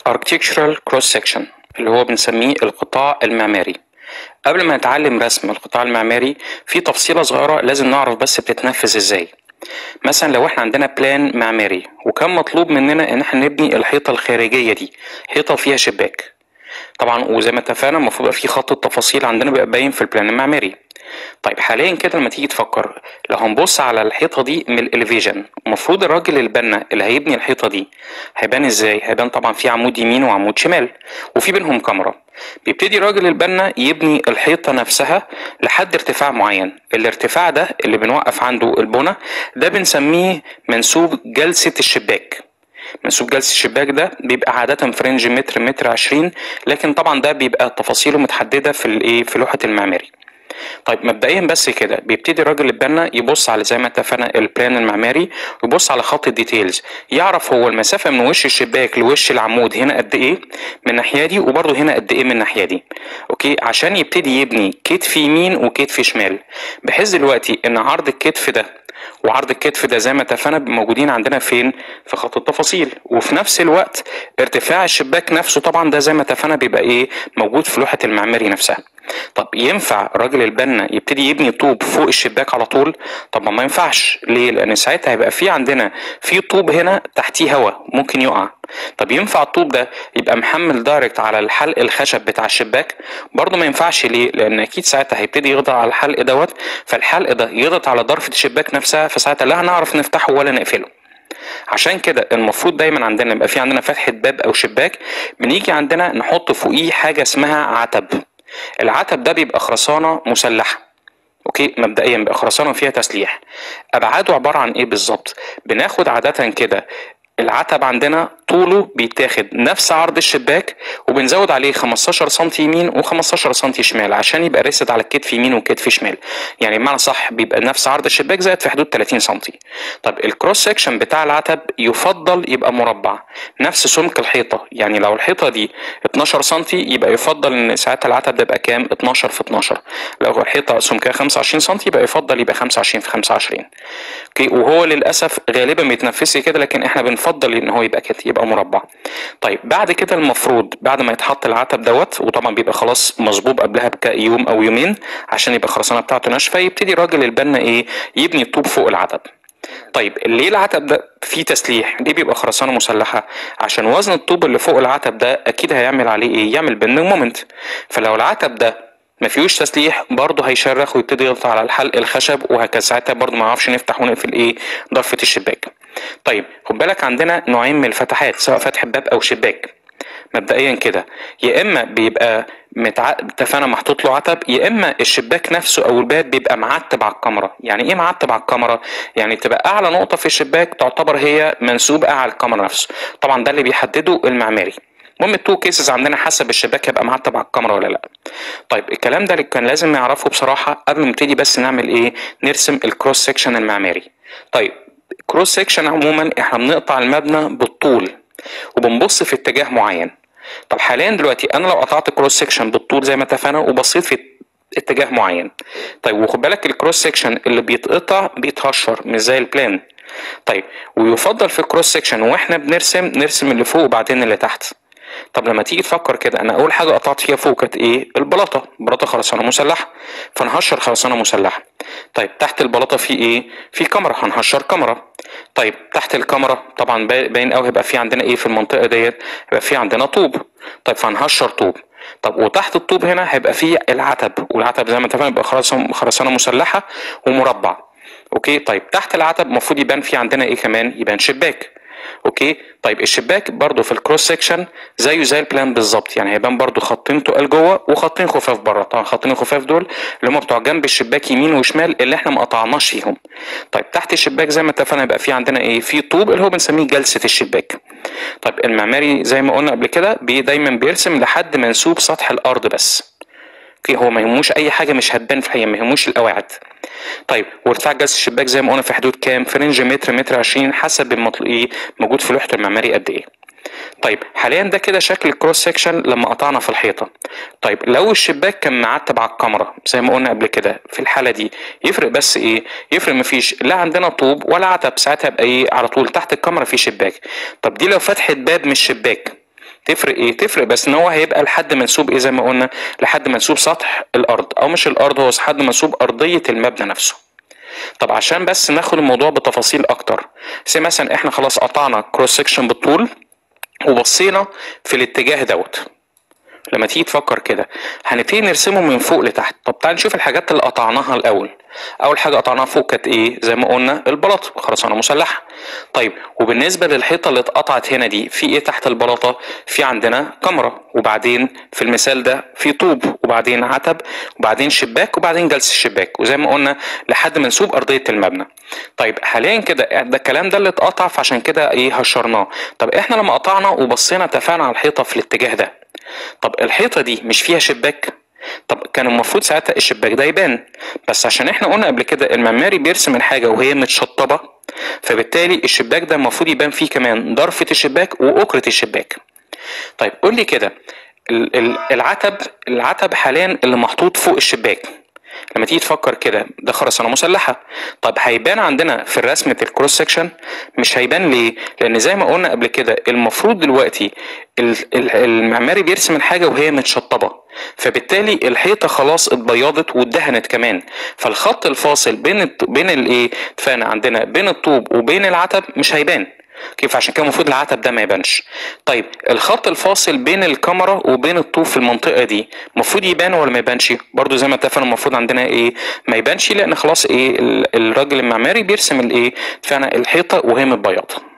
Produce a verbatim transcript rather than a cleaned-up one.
architectural cross section اللي هو بنسميه القطاع المعماري. قبل ما نتعلم رسم القطاع المعماري في تفصيلة صغيرة لازم نعرف بس بتتنفذ ازاي. مثلا لو احنا عندنا بلان معماري وكان مطلوب مننا ان احنا نبني الحيطة الخارجية دي حيطة فيها شباك، طبعا وزي ما اتفقنا المفروض يبقى في خط التفاصيل عندنا بيبقى باين في البلان المعماري. طيب حاليا كده لما تيجي تفكر لو هنبص على الحيطه دي من الاليفيجن، المفروض الراجل البنا اللي هيبني الحيطه دي هيبان ازاي؟ هيبان طبعا في عمود يمين وعمود شمال وفي بينهم كاميرا. بيبتدي الراجل البنا يبني الحيطه نفسها لحد ارتفاع معين، الارتفاع ده اللي بنوقف عنده البنى ده بنسميه منسوب جلسه الشباك. منسوب جلسة الشباك ده بيبقى عادة في رينج متر متر عشرين، لكن طبعا ده بيبقى تفاصيله متحددة في الايه في لوحة المعماري. طيب مبدئيا بس كده بيبتدي الراجل البنا يبص على زي ما اتفقنا البلان المعماري ويبص على خط الديتيلز، يعرف هو المسافه من وش الشباك لوش العمود هنا قد ايه من الناحيه دي وبرده هنا قد ايه من الناحيه دي، اوكي، عشان يبتدي يبني كتف يمين وكتف شمال، بحيث دلوقتي ان عرض الكتف ده وعرض الكتف ده زي ما اتفقنا موجودين عندنا فين؟ في خط التفاصيل، وفي نفس الوقت ارتفاع الشباك نفسه طبعا ده زي ما اتفقنا بيبقى ايه؟ موجود في لوحه المعماري نفسها. طب ينفع راجل البنا يبتدي يبني طوب فوق الشباك على طول؟ طب ما ينفعش، ليه؟ لان ساعتها هيبقى في عندنا في طوب هنا تحتيه هواء ممكن يقع. طب ينفع الطوب ده يبقى محمل دايركت على الحلق الخشب بتاع الشباك؟ برضه ما ينفعش، ليه؟ لان اكيد ساعتها هيبتدي يضغط على الحلق دوت، فالحلق ده يضغط على ضرفه الشباك نفسها، فساعتها لا هنعرف نفتحه ولا نقفله. عشان كده المفروض دايما عندنا يبقى في عندنا فتحه باب او شباك بنيجي عندنا نحط فوقيه حاجه اسمها عتب. العتب ده بيبقى خرسانه مسلحه، اوكي، مبدئيا بيبقى خرسانه فيها تسليح. ابعاده عباره عن ايه بالظبط؟ بناخد عاده كده العتب عندنا طوله بيتاخد نفس عرض الشباك وبنزود عليه خمستاشر سنتي يمين وخمستاشر سنتي شمال عشان يبقى ريست على الكتف يمين والكتف شمال، يعني بمعنى صح بيبقى نفس عرض الشباك زائد في حدود تلاتين سنتي. طب الكروس سكشن بتاع العتب يفضل يبقى مربع نفس سمك الحيطه، يعني لو الحيطه دي اتناشر سنتي يبقى يفضل ان ساعتها العتب ده يبقى كام؟ اتناشر في اتناشر. لو الحيطه سمكها خمسة وعشرين سنتي يبقى يفضل يبقى خمسة وعشرين في خمسة وعشرين. اوكي، وهو للاسف غالبا بيتنفذ كده لكن احنا بنفضل ان هو يبقى كده يبقى مربع. طيب بعد كده المفروض بعد ما يتحط العتب دوت وطبعا بيبقى خلاص مصبوب قبلها بيوم او يومين عشان يبقى الخرسانه بتاعته ناشفه، يبتدي راجل البنا ايه؟ يبني الطوب فوق العتب. طيب ليه العتب ده فيه تسليح؟ ليه بيبقى خرسانه مسلحه؟ عشان وزن الطوب اللي فوق العتب ده اكيد هيعمل عليه ايه؟ يعمل بندنج مومنت. فلو العتب ده ما فيهوش تسليح برضه هيشرخ ويبتدي يضغط على الحلق الخشب وهكذا، ساعتها برضه ما نعرفش نفتح ونقفل ايه؟ ضرفه الشباك. طيب خد بالك عندنا نوعين من الفتحات سواء فتح باب او شباك. مبدئيا كده يا اما بيبقى اتفقنا محطوط له عتب، يا اما الشباك نفسه او الباب بيبقى معتب على الكاميرا. يعني ايه معتب على الكاميرا؟ يعني تبقى اعلى نقطه في الشباك تعتبر هي منسوب اعلى الكاميرا نفسه، طبعا ده اللي بيحدده المعماري. المهم التو كيسز عندنا حسب الشباك هيبقى معتب على الكاميرا ولا لا. طيب الكلام ده اللي كان لازم نعرفه بصراحه قبل ما نبتدي بس نعمل ايه؟ نرسم الكروس سكشن المعماري. طيب كروس سكشن عموما احنا بنقطع المبنى بالطول وبنبص في اتجاه معين. طب حاليا دلوقتي انا لو قطعت كروس سكشن بالطول زي ما اتفقنا وبصيت في اتجاه معين، طيب وخد بالك الكروس سكشن اللي بيتقطع بيتهشر مش زي البلان. طيب ويفضل في الكروس سكشن واحنا بنرسم نرسم اللي فوق وبعدين اللي تحت. طب لما تيجي تفكر كده انا اول حاجه قطعت فيها فوق كانت ايه؟ البلاطه، بلاطه خرسانه مسلحه فنهشر خرسانه مسلحه. طيب تحت البلاطه في ايه؟ في كاميرا هنهشر كاميرا. طيب تحت الكاميرا طبعا باين قوي هيبقى في عندنا ايه في المنطقه ديت؟ هيبقى في عندنا طوب، طيب فهنهشر طوب. طب وتحت الطوب هنا هيبقى في العتب، والعتب زي ما اتفقنا يبقى خرسانه مسلحه ومربع. اوكي، طيب تحت العتب المفروض يبان في عندنا ايه كمان؟ يبان شباك. اوكي، طيب الشباك برضو في الكروس سكشن زيه زي البلان بالظبط، يعني هيبان برضو خطين تقال جوه وخطين خفاف بره. طبعا خطين الخفاف دول اللي هم بتوع جنب الشباك يمين وشمال اللي احنا ما قطعناش فيهم. طيب تحت الشباك زي ما اتفقنا يبقى في عندنا ايه؟ في طوب اللي هو بنسميه جلسه الشباك. طيب المعماري زي ما قلنا قبل كده بي دايما بيرسم لحد منسوب سطح الارض بس. اوكي، هو ما يهموش اي حاجه مش هتبان في الحقيقه، ما يهموش القواعد. طيب وارتفاع جلسه الشباك زي ما قلنا في حدود كام؟ في رينج متر متر عشرين حسب المطلوب ايه موجود في لوحه المعماري قد ايه. طيب حاليا ده كده شكل الكروس سكشن لما قطعنا في الحيطه. طيب لو الشباك كان معتب على الكاميرا زي ما قلنا قبل كده في الحاله دي يفرق بس ايه؟ يفرق مفيش لا عندنا طوب ولا عتب، ساعتها يبقى ايه؟ على طول تحت الكاميرا في شباك. طب دي لو فتحت باب مش شباك تفرق ايه؟ تفرق بس ان هو هيبقى لحد منسوب ايه زي ما قلنا، لحد منسوب سطح الارض، او مش الارض، هو لحد منسوب ارضيه المبنى نفسه. طب عشان بس ناخد الموضوع بتفاصيل اكتر، زي مثلا احنا خلاص قطعنا كروس سكشن بالطول وبصينا في الاتجاه دوت، لما تيجي تفكر كده هنبتدي نرسمه من فوق لتحت. طب تعال نشوف الحاجات اللي قطعناها الاول. اول حاجه قطعناها فوق كانت ايه؟ زي ما قلنا البلاطه، خرسانه مسلحه. طيب وبالنسبه للحيطه اللي اتقطعت هنا دي، في ايه تحت البلاطه؟ في عندنا كاميرا، وبعدين في المثال ده في طوب، وبعدين عتب، وبعدين شباك، وبعدين جلس الشباك، وزي ما قلنا لحد منسوب ارضيه المبنى. طيب حاليا كده ده الكلام ده اللي اتقطع، فعشان كده ايه هشرناه. طب احنا لما قطعنا وبصينا اتفقنا على الحيطه في الاتجاه ده، طب الحيطه دي مش فيها شباك؟ طب كان المفروض ساعتها الشباك ده يبان، بس عشان احنا قلنا قبل كده المعماري بيرسم الحاجه وهي متشطبه، فبالتالي الشباك ده المفروض يبان فيه كمان ضرفه الشباك واكره الشباك. طيب قول لي كده، العتب العتب حاليا اللي محطوط فوق الشباك، لما تيجي تفكر كده ده خرسانه مسلحه. طب هيبان عندنا في الرسمه الكروس سكشن؟ مش هيبان. ليه؟ لان زي ما قلنا قبل كده المفروض دلوقتي المعماري بيرسم الحاجه وهي متشطبه، فبالتالي الحيطه خلاص اتبيضت واتدهنت كمان، فالخط الفاصل بين الت... بين الايه اتفقنا عندنا بين الطوب وبين العتب مش هيبان. كيف؟ عشان كده المفروض العتب ده ما يبانش. طيب الخط الفاصل بين الكاميرا وبين الطوب في المنطقه دي المفروض يبان ولا ما يبانش؟ برضو زي ما اتفقنا المفروض عندنا ايه؟ ما يبانش، لان خلاص ايه الراجل المعماري بيرسم الايه اتفقنا الحيطه وهي متبيضه.